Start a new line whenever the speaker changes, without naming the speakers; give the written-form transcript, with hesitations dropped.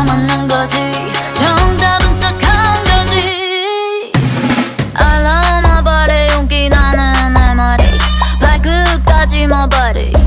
만난 거지. 정답은 딱 한 가지. I love my body. 용기 나는 내 말이 발끝까지 my body.